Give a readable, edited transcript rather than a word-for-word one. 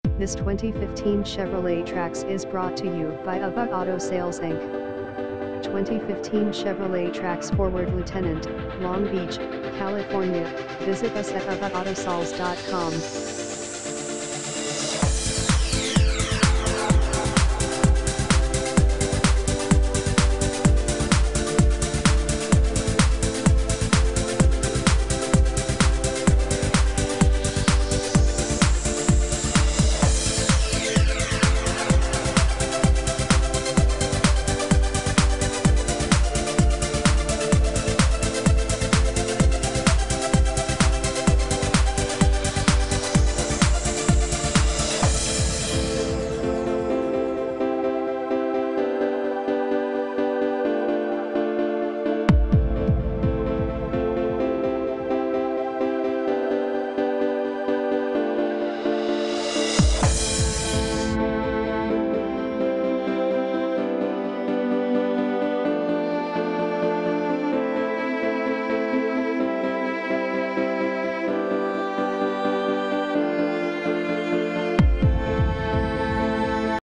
This 2015 Chevrolet Trax is brought to you by UBA Auto Sales Inc. 2015 Chevrolet Trax Forward Lieutenant, Long Beach, California. Visit us at ubautosales.com.